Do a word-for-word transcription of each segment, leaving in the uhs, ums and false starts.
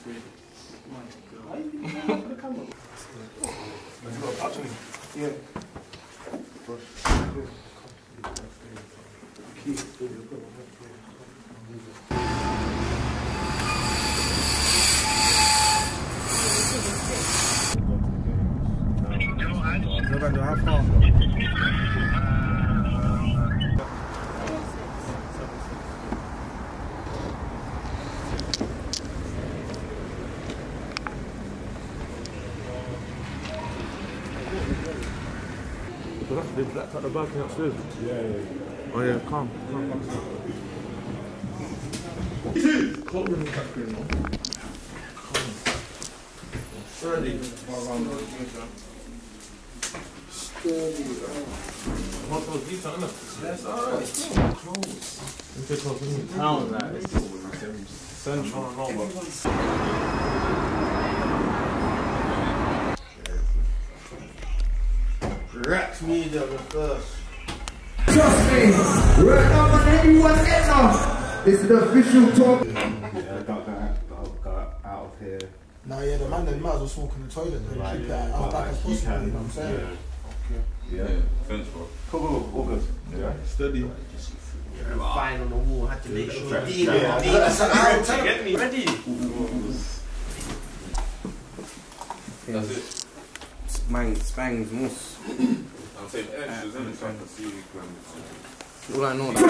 My God. Why are you doing for the camera? You got a touch on him? Yeah. November, how far? But that's the black cat the balcony upstairs. Yeah, yeah, yeah. Oh yeah, calm, calm, calm. Cold in the background, no? Calm. Sturdy. Sturdy. What was these on? That's alright. Close. It's close, isn't it? Town, that is central. No, no, Rex Media the first. Trust me, we're not on anyone else. This is the official talk. Yeah, I got that, got, got out of here. Nah, yeah, the man, they might as well smoke in the toilet and Right, keep yeah, that out back like as you possible, can, you know what I'm saying? Yeah. Okay. Yeah. Fence for. Cool, cool, all good. Yeah. Steady. Fine on the wall, had to make sure Yeah. you did Yeah. it. Get me ready. That's it. Spang, spangs, moss. I'm saying extras, isn't it? So I can see All I know that.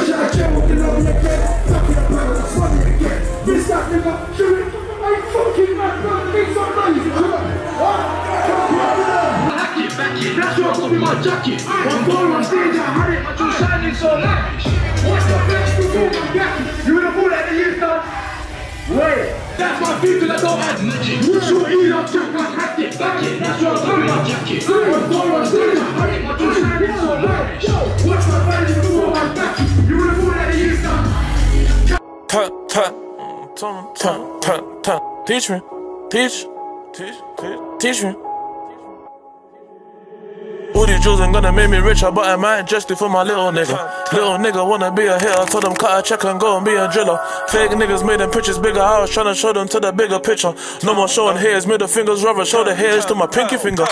This that nigga, shoot it. I fucking man, bro. Make some noise. Back it, back it. That's what I'm my jacket. One ball on stage, I had it, but you're shining so lavish. What's the best to do my jacket? You would have bought that in the years now. Wait. That's my people that don't add magic. Shoot it, up, check my hat it, back it. That's what I'm doing my jacket. One ball on stage, I had it, but you're shining so lavish. What's the best to do my jacket? You would have bought that in the years now. Tut, tut, tut, tut, tut, tut. Teach me, teach, teach, teach, teach me. All these jewels ain't gonna make me richer, but I might just do for my little nigga. Little nigga wanna be a hitter, told them cut a check and go and be a driller. Fake niggas made them pictures bigger, I was trying to show them to the bigger picture. No more showing hairs, middle fingers, rather show the hairs to my pinky finger.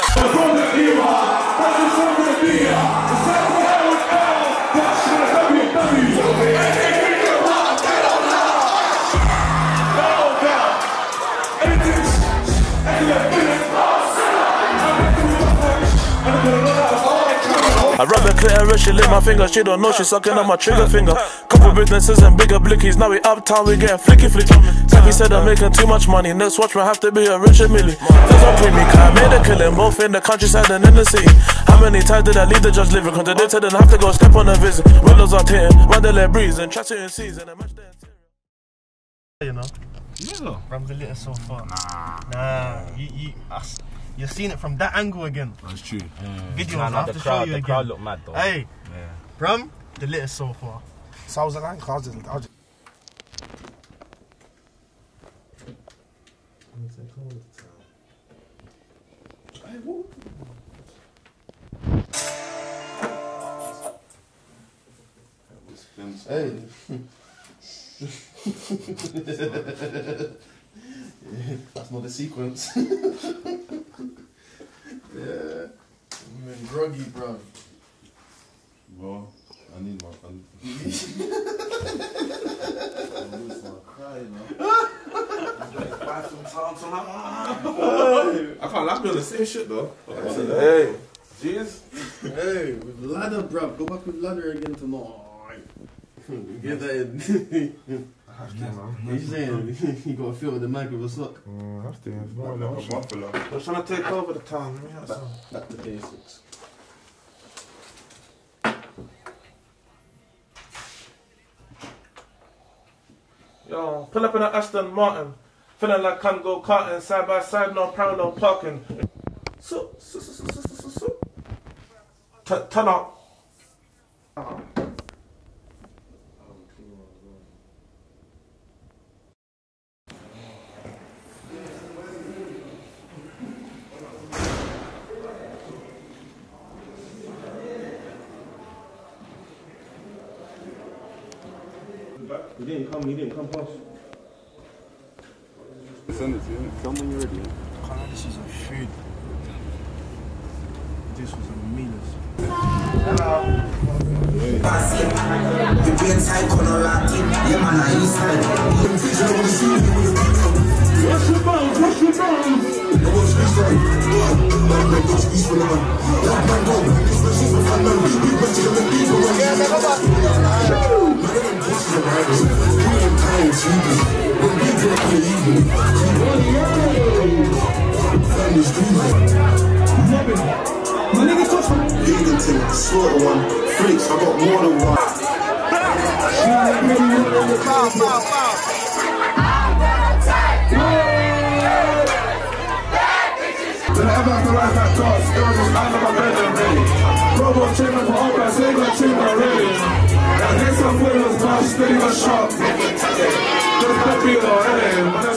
I rub the clitoris, she lick my finger. She don't know she sucking on my trigger finger. Couple businesses and bigger blickies. Now we uptown, we getting flicky flicky. Tappy said I'm making too much money. Next watch might have to be a Richard Millie. There's a premium car, I made a killing both in the countryside and in the city. How many times did I leave the judge living? Contradicted and have to go step on a visit. Windows are tinted, Wanderlei breeze and tracks in season and match the interior. You know? Yeah. From the little so far. Nah. Nah. You, you, us. You've seen it from that angle again. That's true. Mm. Videos, Nah, I nah, have the to crowd, show you the again. crowd look mad though. Hey, yeah. from the little so far. So I was like, I was just, I was just Hey. that's not the sequence. Yeah. I'm in groggy, bro. Bro, I need my fun. I'm losing my cry, you know. Buy some time to my. I can't laugh me on the same shit though. Hey, jeez. Hey, with ladder, bro. Go back with ladder again tomorrow. Get that in. He's saying you gotta fill with the mic with a sock. Mm, that's the more like a buffalo. I was trying to take over the town. Let me have some. Back to basics. Yo, pull up in an Aston Martin, feeling like can't go karting, side by side, no parallel parking. So, so, so, so, so, so, so. T- turn up. Oh. He didn't come, he didn't come past. send it to you. Come when you're ready. This is a food. This was a mealers. You be inside Colorado, yeah man, I inside. What's your bones? What's your bones? What's this right? Black man goes east for the man. Black man go. Especially for fun man. We better than the people. Yeah, never back. Man, them pussies are riders. We ain't tired sleeping. When we get up in the evening. Family's dreaming. Robin. My nigga touch me. Edenton, slaughter one. Freaks, I got more than one. Bow, bow, bow. Did I ever have to rise that cost? Girls was out of my bed already. Robo treatment for all guys, they got treatment already. And this one was boss, steady got shot. Just copy it already.